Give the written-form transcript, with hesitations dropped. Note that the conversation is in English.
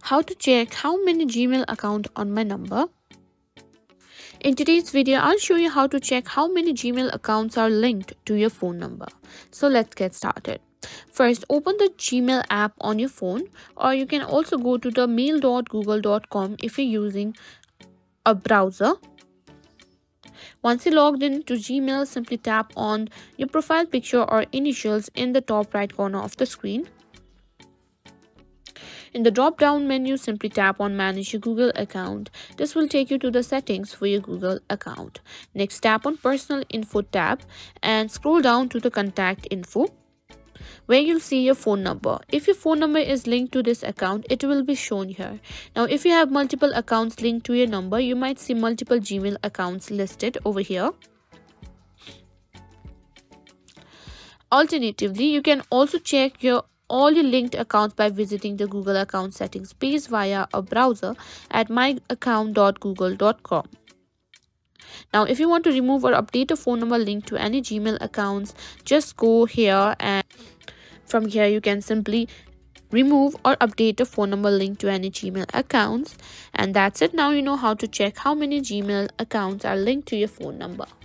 How to check how many Gmail accounts on my number. In today's video, I'll show you how to check how many Gmail accounts are linked to your phone number. So let's get started. First, open the Gmail app on your phone, or you can also go to the mail.google.com if you're using a browser. Once you're logged into Gmail, simply tap on your profile picture or initials in the top right corner of the screen. In the drop-down menu, simply tap on Manage your Google account. This will take you to the settings for your Google account. Next, tap on Personal Info tab and scroll down to the Contact Info, where you'll see your phone number. If your phone number is linked to this account, it will be shown here. Now, if you have multiple accounts linked to your number, you might see multiple Gmail accounts listed over here. Alternatively, you can also check all your linked accounts by visiting the Google account settings page via a browser at myaccount.google.com. Now, if you want to remove or update a phone number linked to any Gmail accounts, just go here, and from here you can simply remove or update a phone number linked to any Gmail accounts. And that's it. Now you know how to check how many Gmail accounts are linked to your phone number.